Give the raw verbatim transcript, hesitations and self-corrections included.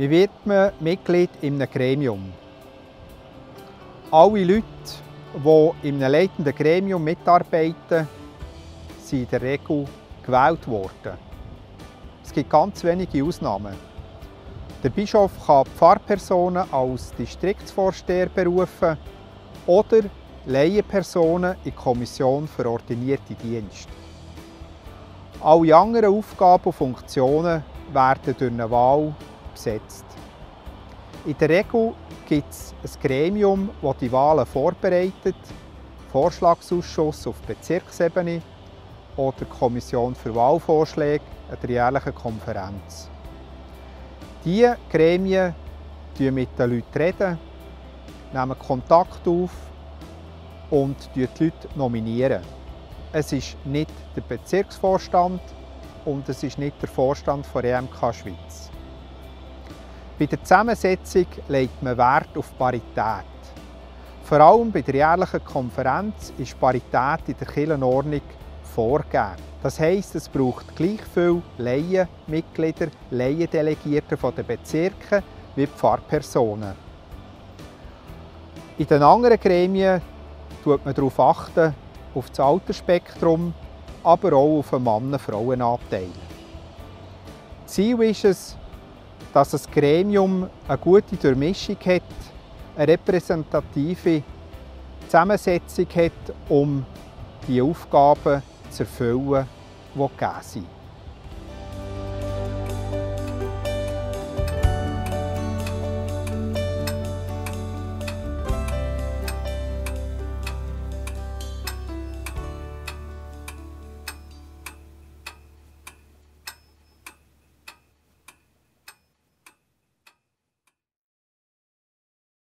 Wie wird man Mitglied in einem Gremium? Alle Leute, die in einem leitenden Gremium mitarbeiten, sind in der Regel gewählt worden. Es gibt ganz wenige Ausnahmen. Der Bischof kann Pfarrpersonen als Distriktsvorsteher berufen oder Laienpersonen in die Kommission für ordinierte Dienste. Alle anderen Aufgaben und Funktionen werden durch eine Wahl besetzt. In der Regel gibt es ein Gremium, das die Wahlen vorbereitet, Vorschlagsausschuss auf Bezirksebene oder Kommission für Wahlvorschläge an der jährlichen Konferenz. Diese Gremien reden mit den Leuten, nehmen Kontakt auf und die Leute nominieren. Es ist nicht der Bezirksvorstand und es ist nicht der Vorstand der E M K Schweiz. Bei der Zusammensetzung legt man Wert auf Parität. Vor allem bei der jährlichen Konferenz ist Parität in der Kirchenordnung vorgegeben. Das heisst, es braucht gleich viele Laienmitglieder, Laiendelegierte von den Bezirken wie Pfarrpersonen. In den anderen Gremien achtet man darauf achten, auf das Altersspektrum, aber auch auf den Männer-Frauen-Anteil. Ziel ist es, dass das Gremium eine gute Durchmischung hat, eine repräsentative Zusammensetzung hat, um die Aufgaben zu erfüllen, die gegeben sind.